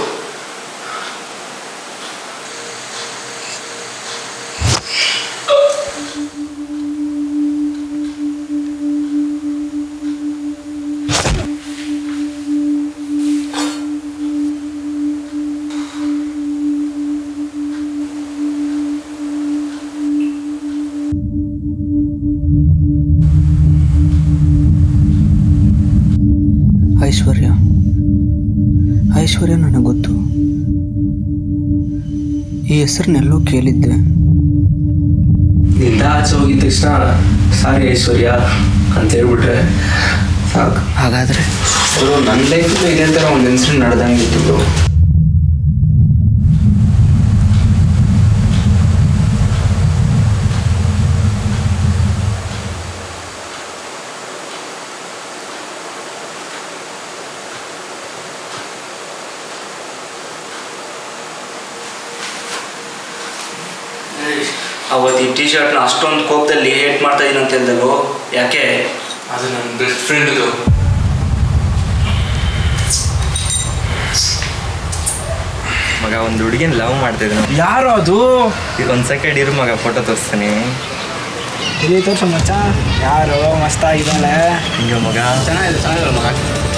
ಐಶ್ವರ್ಯ ನನಗೆ ಗೊತ್ತು. ಈ ಹೆಸರನ್ನೆಲ್ಲೋ ಕೇಳಿದ್ದೆ. ನಿಂದ ಆಚೆ ಹೋಗಿದ ತಕ್ಷಣ ಸಾರಿ ಐಶ್ವರ್ಯ ಅಂತ ಹೇಳ್ಬಿಟ್ರೆ ಸಾಕು. ಹಾಗಾದರೆ ನನ್ನ ಲೈಫಲ್ಲೂ ಇದೇ ಥರ ಒಂದು ಇನ್ಸಿಡೆಂಟ್ ನಡೆದಂಗಿತ್ತು. ಅವತ್ತು ಈ ಟಿ ಶರ್ಟ್ನ ಅಷ್ಟೊಂದು ಕೋಪದಲ್ಲಿ ಹೇಟ್ ಮಾಡ್ತಾ ಇದ್ದೀನಿ ಅಂತ ಹೇಳಿದಲ್ವೋ, ಯಾಕೆ? ಅದು ನನ್ನ ಬೆಸ್ಟ್ ಫ್ರೆಂಡ್ದು. ಮಗ ಒಂದು ಹುಡುಗಿನ ಲವ್ ಮಾಡ್ತಿದ್ದೆ. ಯಾರು ಅದು? ಒಂದು ಸೆಕೆಂಡ್ ಇರು ಮಗ, ಫೋಟೋ ತೋರಿಸ್ತೀನಿ. ಇಲ್ಲಿ ತೋರ್ಸು ಮಚ್ಚ. ಯಾರು ಮಸ್ತಾಗಿದ್ದಾಳೆ. ಹಿಂಗೆ ಮಗ ಚೆನ್ನಾಗಿದೆ ಮಗ.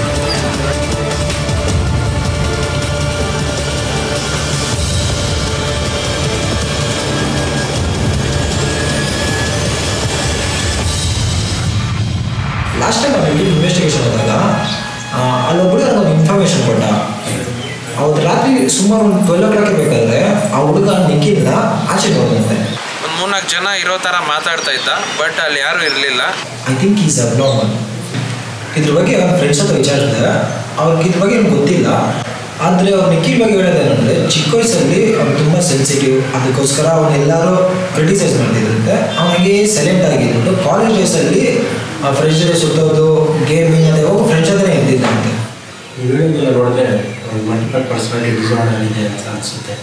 ಲಾಸ್ಟ್ ಟೈಮ್ ಅವನಿಗೆ ಇನ್ವೆಸ್ಟಿಗೇಷನ್ ಹೋದಾಗ ಅಲ್ಲೊಬ್ಬರು ನನಗೆ ಇನ್ಫಾರ್ಮೇಷನ್ ಕೊಟ್ಟ. ಅವತ್ತು ರಾತ್ರಿ ಸುಮಾರು ಒಂದು 12 o'clock ಬೇಕಾದ್ರೆ ಆ ಹುಡುಗ ನಿಖಿಲ್ನ ಆಚೆ ಹೋದಂತೆ. ಒಂದು 3-4 ಜನ ಇರೋ ಥರ ಮಾತಾಡ್ತಾ ಇದ್ದ, ಬಟ್ ಅಲ್ಲಿ ಯಾರೂ ಇರಲಿಲ್ಲ. I think is abnormal. ಇದ್ರ ಬಗ್ಗೆ ಅವ್ರ ಫ್ರೆಂಡ್ಸ್ ಹತ್ರ ವಿಚಾರಿಸಿದೆ. ಅವ್ರಿಗೆ ಇದ್ರ ಬಗ್ಗೆ ಏನು ಗೊತ್ತಿಲ್ಲ. ಆದರೆ ಅವ್ರು ನಿಖಿಲ್ ಬಗ್ಗೆ ಹೇಳೋದೇನಂದರೆ ಚಿಕ್ಕ ವಯಸ್ಸಲ್ಲಿ ಅವ್ನು ತುಂಬ ಸೆನ್ಸಿಟಿವ್. ಅದಕ್ಕೋಸ್ಕರ ಅವನ್ನೆಲ್ಲರೂ ಕ್ರಿಟಿಸೈಸ್ ಮಾಡ್ತಿದ್ರಂತೆ. ಅವನಿಗೆ ಸೈಲೆಂಟ್ ಆಗಿದ್ದು ಕಾಲೇಜ್ ಡೇಸಲ್ಲಿ ಫ್ರೆಂಡ್ಸ್ ಜೊತೆ ಸುತ್ತೋದು, ಗೇಮಿಂಗ್ ಅದೇ ಹೋಗಿ ಫ್ರೆಂಡ್ಸ್ ಜೊತೆ ಇದ್ದಿದ್ದಂತೆ. ಹೇಳಿದ್ಮೇಲೆ ನೋಡಿದ್ರೆ ಮಲ್ಟಿಪಲ್ ಪರ್ಸನಾಲಿಟಿ ಡಿಸಾರ್ಡರ್ ಇದೆ ಅಂತ ಅನಿಸುತ್ತೆ.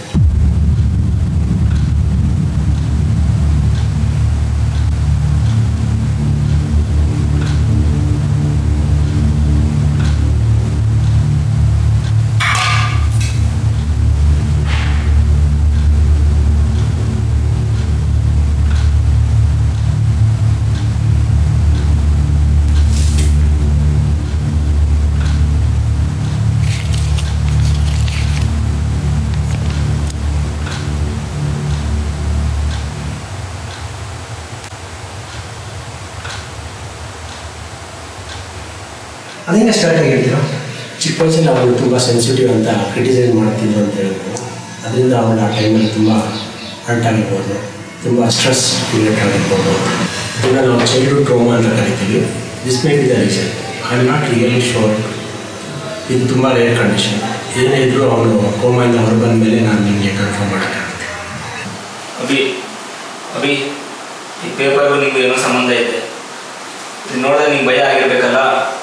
ಅದೇನೇ ಸ್ಟಾರ್ಟ್ ಆಗಿರ್ತೀರಾ? ಚಿಕ್ಕ ವಯಸ್ಸಲ್ಲಿ ಅವರು ತುಂಬ ಸೆನ್ಸಿಟಿವ್ ಅಂತ ಕ್ರಿಟಿಸೈಸ್ ಮಾಡ್ತಿದ್ರು ಅಂತ ಹೇಳಿದ್ರು. ಅದರಿಂದ ಅವಳು ಆ ಟೈಮಲ್ಲಿ ತುಂಬ ಹರ್ಟ್ ಆಗಿರ್ಬೋದು, ತುಂಬ ಸ್ಟ್ರೆಸ್ ಕ್ರಿಯೇಟ್ ಆಗಿರ್ಬೋದು. ಇದನ್ನು ನಾವು ಚೈಲ್ಡ್ಹುಡ್ ಟ್ರೋಮಾ ಅಂತ ಕರಿತೀವಿ. This may be the reason. I am not really sure. ಇದು ತುಂಬ ರೇರ್ ಕಂಡೀಷನ್. ಏನೇ ಇದ್ದರೂ ಅವನು ಕೋಮಾಯಿಂದ ಹೊರಬಂದ ಮೇಲೆ ನಾನು ನಿಮಗೆ ಕನ್ಫರ್ಮ್ ಮಾಡೋಕ್ಕಾಗುತ್ತೆ. ಅಭಿ ಈ ಪೇಪರ್ಗೂ ನಿಮ್ಗೆ ಏನೋ ಸಂಬಂಧ ಇದೆ. ಇದು ನೋಡಿದ್ರೆ ನಿಮ್ಗೆ ಭಯ ಆಗಿರ್ಬೇಕಲ್ಲ.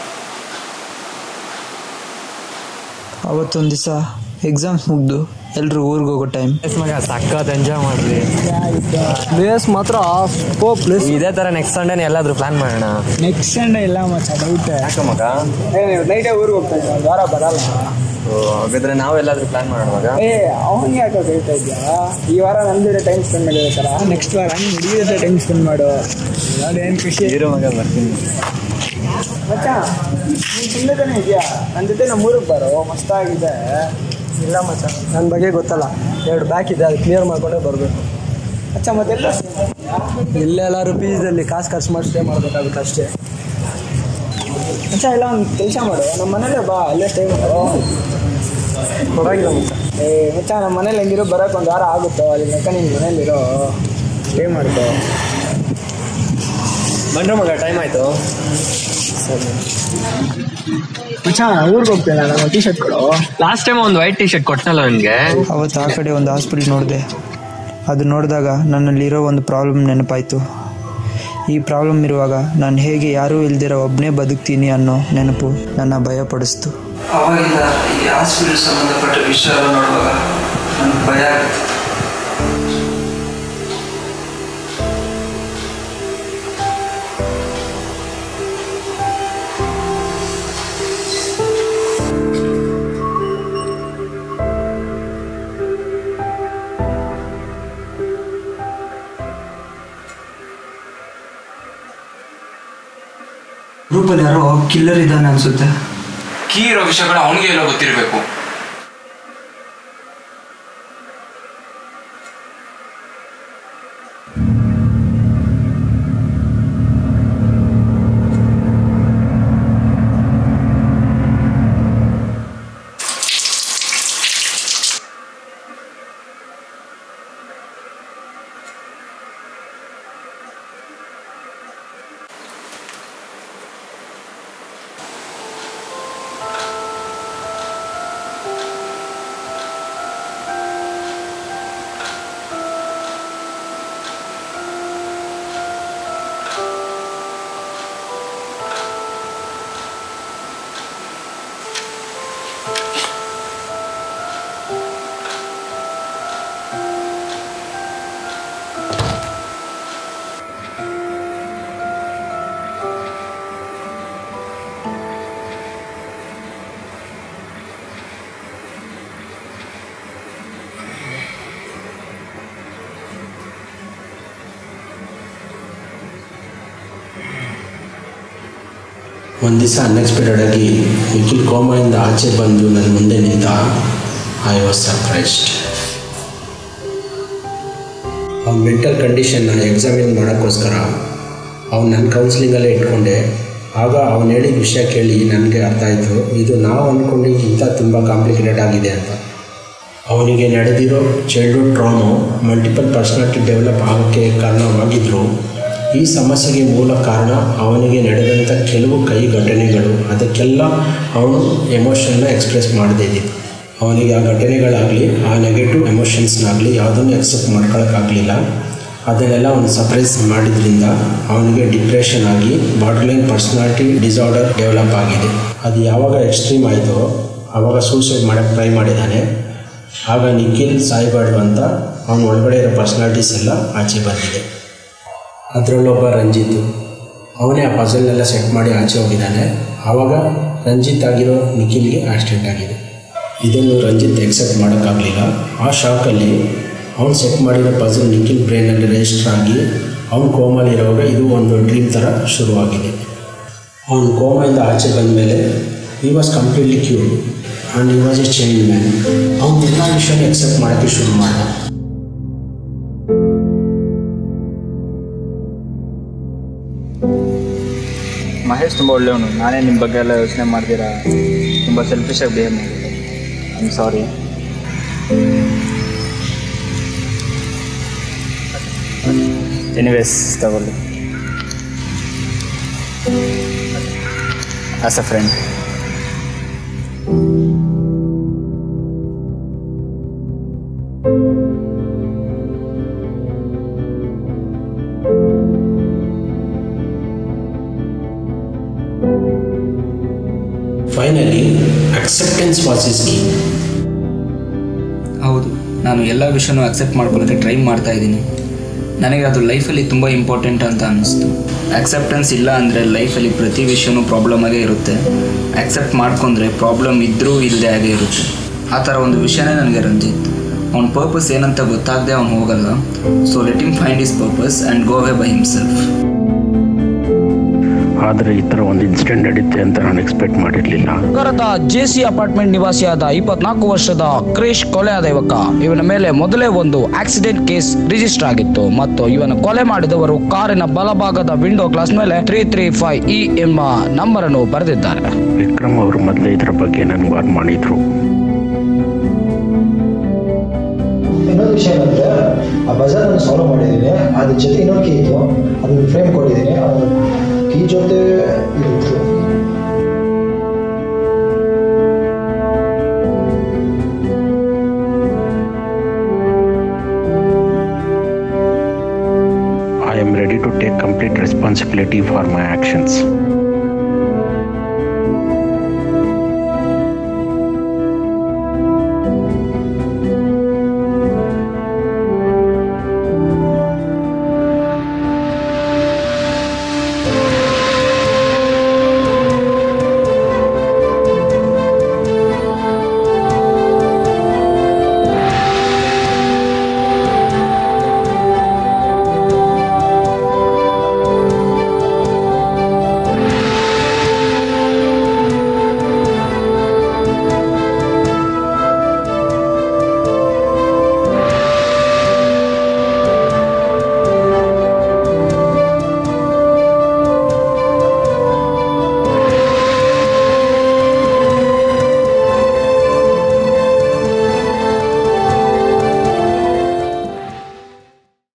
ಅವತ್ತೊಂದು ದಿವಸ ಎಕ್ಸಾಮ್ಸ್ ಮುಗ್ದು ಎಲ್ಲರೂ ಊರಿಗೆ ಹೋಗೋ ಟೈಮ್. ಮಗ ಸಕ್ಕತ್ ಎಂಜಾಯ್ ಮಾಡಿದ್ವಿ. ಪ್ಲೇಸ್ ಮಾತ್ರ ಪ್ಲೇಸ್. ಇದೇ ಥರ ನೆಕ್ಸ್ಟ್ ಸಂಡೇನೆ ಎಲ್ಲಾದರೂ ಪ್ಲಾನ್ ಮಾಡೋಣ. ನೆಕ್ಸ್ಟ್ ಸಂಡೇ ಇಲ್ಲ ಮಚ್ಚ, ಡೌಟ್. ಯಾಕೆ ಮಗ? ನೈಟೇ ಊರಿಗೆ ಹೋಗ್ತಾ ಇದ್ದೆ, ಒಂದು ವಾರ ಬರಲ್ಲ. ಹಾಗಾದ್ರೆ ನಾವು ಎಲ್ಲಾದರೂ ಪ್ಲಾನ್ ಮಾಡೋಣ ಮಗ. ಅವನಿಗೆ ಯಾಕೆ ಹೇಳ್ತಾ ಇದೆಯಾ? ಈ ವಾರ ನಂದಿರೋ ಟೈಮ್ ಸ್ಪೆಂಡ್ ಮಾಡಿರ್ತಾರ, ನೆಕ್ಸ್ಟ್ ವಾರ ಹಂಗೆ ಹುಡುಗಿರ ಟೈಮ್ ಸ್ಪೆಂಡ್ ಮಾಡು. ಏನು ಖುಷಿ ಇರೋ ಮಗ, ಬರ್ತೀನಿ ಮಚ್ಚ. ನೀನು ಸುಮ್ಮನೆ ತಾನೇ ಇದೆಯಾ? ನನ್ನ ಜೊತೆ ನಮ್ಮ ಊರಿಗೆ ಬರೋ, ಮಸ್ತಾಗಿದೆ. ಇಲ್ಲ ಮಚ್ಚ, ನನ್ನ ಬಗ್ಗೆ ಗೊತ್ತಲ್ಲ, 2 ಬ್ಯಾಕ್ ಇದೆ, ಅದು ಕ್ಲಿಯರ್ ಮಾಡ್ಕೊಂಡೇ ಬರಬೇಕು. ಮಚ್ಚ ಮತ್ತೆಲ್ಲ ಇಲ್ಲೆಲ್ಲರೂ ಪೀಸಲ್ಲಿ ಕಾಸು ಖರ್ಚು ಮಾಡಿ ಸ್ಟೇ ಮಾಡಬೇಕಾಗುತ್ತೆ ಅಷ್ಟೇ. ಮಚ್ಚ ಇಲ್ಲ ಒಂದು ಕೆಲಸ ಮಾಡು, ನಮ್ಮ ಮನೇಲೇ ಬಾ, ಅಲ್ಲೇ ಸ್ಟೇ ಮಾಡೋ. ಪರವಾಗಿಲ್ಲ ಮಚ್ಚ. ಮಚ್ಚ ನಮ್ಮ ಮನೇಲಿ ಹೆಂಗಿರೋ ಬರೋಕೆ ಒಂದು ವಾರ ಆಗುತ್ತೋ, ಅಲ್ಲಿ ಲೆಕ್ಕ ನಿನ್ನ ಮನೇಲಿರೋ, ಸ್ಟೇ ಮಾಡ್ಕೋ. ಬಂದ್ರೆ ಮಗ, ಟೈಮ್ ಆಯಿತು. ಸರಿ ಮಚ್ಚ, ಊರಿಗೆ ಹೋಗ್ತೇನೆ, ನಾನು ಟಿ ಶರ್ಟ್ ಕೊಡು. ಲಾಸ್ಟ್ ಟೈಮ್ ಒಂದು ವೈಟ್ ಟಿ ಶರ್ಟ್ ಕೊಟ್ಟನಲ್ಲ ನನಗೆ. ಅವತ್ತು ಆ ಕಡೆ ಒಂದು ಹಾಸ್ಪಿಟ್ಲ್ ನೋಡಿದೆ. ಅದು ನೋಡಿದಾಗ ನನ್ನಲ್ಲಿರೋ ಒಂದು ಪ್ರಾಬ್ಲಮ್ ನೆನಪಾಯಿತು. ಈ ಪ್ರಾಬ್ಲಮ್ ಇರುವಾಗ ನಾನು ಹೇಗೆ ಯಾರೂ ಇಲ್ದಿರೋ ಒಬ್ಬನೇ ಬದುಕ್ತೀನಿ ಅನ್ನೋ ನೆನಪು ನನ್ನ ಭಯಪಡಿಸ್ತು. ಅವಾಗಿಂದ ಈ ಹಾಸ್ಪಿಟಲ್ ಸಂಬಂಧಪಟ್ಟ ವಿಷಯ ನೋಡುವಾಗ ನನಗೆ ಭಯ ಆಗುತ್ತೆ. ಗ್ರೂಪಲ್ಲಿ ಯಾರೋ ಕಿಲ್ಲರ್ ಇದ್ದಾನೆ ಅನ್ಸುತ್ತೆ. ಕೀ ಇರೋ ವಿಷಯಗಳು ಅವನಿಗೆ ಎಲ್ಲೋ ಗೊತ್ತಿರಬೇಕು. ಒಂದು ದಿವಸ ಅನ್ಎಕ್ಸ್ಪೆಕ್ಟೆಡಾಗಿ ನಿಖಿಲ್ ಕೋಮಾಯಿಂದ ಆಚೆ ಬಂದು ನನ್ನ ಮುಂದೆ ನಿಂತ. I was surprised. ಅವ್ನ ಮೆಂಟಲ್ ಕಂಡೀಷನ್ನ ಎಕ್ಸಾಮಿನ್ ಮಾಡೋಕ್ಕೋಸ್ಕರ ಅವ್ನು ನನ್ನ ಕೌನ್ಸಿಲಿಂಗಲ್ಲೇ ಇಟ್ಕೊಂಡೆ. ಆಗ ಅವನು ಹೇಳಿದ ವಿಷಯ ಕೇಳಿ ನನಗೆ ಅರ್ಥ ಆಯಿತು, ಇದು ನಾವು ಅಂದ್ಕೊಂಡಿಗಿಂತ ತುಂಬ ಕಾಂಪ್ಲಿಕೇಟೆಡ್ ಆಗಿದೆ ಅಂತ. ಅವನಿಗೆ ನಡೆದಿರೋ childhood trauma multiple personality develop ಆಗೋಕ್ಕೆ ಕಾರಣವಾಗಿದ್ದರು. ಈ ಸಮಸ್ಯೆಗೆ ಮೂಲ ಕಾರಣ ಅವನಿಗೆ ನಡೆದಂಥ ಕೆಲವು ಕೈ ಘಟನೆಗಳು. ಅದಕ್ಕೆಲ್ಲ ಅವನು ಎಮೋಷನ್ನ ಎಕ್ಸ್ಪ್ರೆಸ್ ಮಾಡದೇ ಇದ್ದಿದ್ದು. ಅವನಿಗೆ ಆ ಘಟನೆಗಳಾಗಲಿ ಆ ನೆಗೆಟಿವ್ ಎಮೋಷನ್ಸ್ನಾಗಲಿ ಯಾವುದನ್ನು ಎಕ್ಸೆಪ್ಟ್ ಮಾಡ್ಕೊಳ್ಳೋಕ್ಕಾಗಲಿಲ್ಲ. ಅದನ್ನೆಲ್ಲ ಅವನು ಸಪ್ರೆಸ್ ಮಾಡಿದ್ರಿಂದ ಅವನಿಗೆ ಡಿಪ್ರೆಷನ್ ಆಗಿ ಬಾರ್ಡರ್ಲೈನ್ ಪರ್ಸನಾಲಿಟಿ ಡಿಸಾರ್ಡರ್ ಡೆವಲಪ್ ಆಗಿದೆ. ಅದು ಯಾವಾಗ ಎಕ್ಸ್ಟ್ರೀಮ್ ಆಯಿತೋ ಆವಾಗ ಸೂಸೈಡ್ ಮಾಡೋಕ್ಕೆ ಟ್ರೈ ಮಾಡಿದ್ದಾನೆ. ಆಗ ನಿಖಿಲ್ ಸಾಯ್ಬಾರ್ದು ಅಂತ ಅವನ ಒಳಗಡೆ ಇರೋ ಪರ್ಸನಾಲಿಟೀಸ್ ಎಲ್ಲ ಆಚೆ ಬಂದಿದೆ. ಅದರಲ್ಲೊಬ್ಬ ರಂಜಿತ್, ಅವನೇ ಆ ಪಜಲ್ನೆಲ್ಲ ಸೆಟ್ ಮಾಡಿ ಆಚೆ ಹೋಗಿದ್ದಾನೆ. ಆವಾಗ ರಂಜಿತ್ ಆಗಿರೋ ನಿಖಿಲ್ಗೆ ಆಕ್ಸಿಡೆಂಟ್ ಆಗಿದೆ. ಇದನ್ನು ರಂಜಿತ್ ಎಕ್ಸೆಪ್ಟ್ ಮಾಡೋಕ್ಕಾಗಲಿಲ್ಲ. ಆ ಶಾಕಲ್ಲಿ ಅವನು ಸೆಟ್ ಮಾಡಿರೋ ಪಜಲ್ ನಿಖಿಲ್ ಬ್ರೈನಲ್ಲಿ ರಿಜಿಸ್ಟರ್ ಆಗಿ ಅವನು ಕೋಮಲ್ಲಿರುವಾಗ ಇದು ಒಂದು ಡ್ರೀಮ್ ಥರ ಶುರುವಾಗಿದೆ. ಅವನು ಕೋಮಾಯಿಂದ ಆಚೆ ಬಂದ ಮೇಲೆ he was completely cured and he was a changed man. ಅವನು ಎಲ್ಲ ವಿಷಯನ ಎಕ್ಸೆಪ್ಟ್ ಮಾಡೋಕ್ಕೆ ಶುರು ಮಾಡಿದ. ಮಹೇಶ್ ತುಂಬ ಒಳ್ಳೆಯವನು. ನಾನೇ ನಿಮ್ಮ ಬಗ್ಗೆ ಎಲ್ಲ ಯೋಚನೆ ಮಾಡ್ತೀರಾ ತುಂಬ ಸೆಲ್ಫಿಶಾಗಿ ಬಿಹೇವ್ ಮಾಡಿದ್ದೆ. I am sorry. ಎನಿವೇಸ್ ತಗೊಳ್ಳಿ as a friend. Finally acceptance was is key. ಹೌದು, ನಾನು ಎಲ್ಲ ವಿಷಯನೂ ಅಕ್ಸೆಪ್ಟ್ ಮಾಡ್ಕೊಳ್ಳೋಕ್ಕೆ ಟ್ರೈ ಮಾಡ್ತಾ ಇದ್ದೀನಿ. ನನಗೆ ಅದು ಲೈಫಲ್ಲಿ ತುಂಬ ಇಂಪಾರ್ಟೆಂಟ್ ಅಂತ ಅನ್ನಿಸ್ತು. ಅಕ್ಸೆಪ್ಟೆನ್ಸ್ ಇಲ್ಲ ಅಂದರೆ ಲೈಫಲ್ಲಿ ಪ್ರತಿ ವಿಷಯನೂ ಪ್ರಾಬ್ಲಮಾಗೇ ಇರುತ್ತೆ. ಅಕ್ಸೆಪ್ಟ್ ಮಾಡ್ಕೊಂಡ್ರೆ ಪ್ರಾಬ್ಲಮ್ ಇದ್ದರೂ ಇಲ್ಲದೆ ಆಗೇ ಇರುತ್ತೆ. ಆ ಥರ ಒಂದು ವಿಷಯನೇ ನನಗೆ ರಂಜಿತ್. ಅವ್ನ ಪರ್ಪಸ್ ಏನಂತ ಗೊತ್ತಾಗದೆ ಅವ್ನು ಹೋಗಲ್ಲ. So let him find his purpose and go away by himself. ಆದರೆ ಈ ಥರ ಒಂದು ಇನ್ಸಿಡೆಂಟ್ ನಡೀತೆ ಅಂತ ನಾನು ಎಕ್ಸ್ಪೆಕ್ಟ್ ಮಾಡಿರಲಿಲ್ಲ. ನಗರದ ಜೆಸಿ ಅಪಾರ್ಟ್ಮೆಂಟ್ ನಿವಾಸಿಯಾದ 24 ವರ್ಷದ ಕ್ರಿಶ್ ಕೊಲೆಯಾದ ಯುವಕ. ಇವನ ಮೇಲೆ ಮೊದಲೇ ಒಂದು ಆಕ್ಸಿಡೆಂಟ್ ಕೇಸ್ ರಿಜಿಸ್ಟರ್ ಆಗಿತ್ತು ಮತ್ತು ಇವನ ಕೊಲೆ ಮಾಡಿದವರು ಕಾರಿನ ಬಲಭಾಗದ ವಿಂಡೋ ಗ್ಲಾಸ್ ಮೇಲೆ 335E ಎಂಬ ನಂಬರ್ ಅನ್ನು ಬರೆದಿದ್ದಾರೆ. ವಿಕ್ರಮ್ ಅವರು ಮೊದಲೇ ಇದರ ಬಗ್ಗೆ ನನಗೆ ವಾರ್ನ್ ಮಾಡಿದ್ರು. ಇನ್ನೊಂದು ವಿಷಯ ಏನಂದರೆ ಆ ಬಜಾರ್ ನಾನು ಸಾಲ್ವ್ ಮಾಡಿದ್ದೀನಿ. ಅದ್ರ ಜೊತೆ ಇನ್ನೊಂದು ಕೀ ಇತ್ತು, ಅದನ್ನು ಫ್ರೇಮ್ ಕೊಟ್ಟಿದ್ದೀನಿ. ಕೀ ಜೊತೆ ಇತ್ತು. I am ready to take complete responsibility for my actions.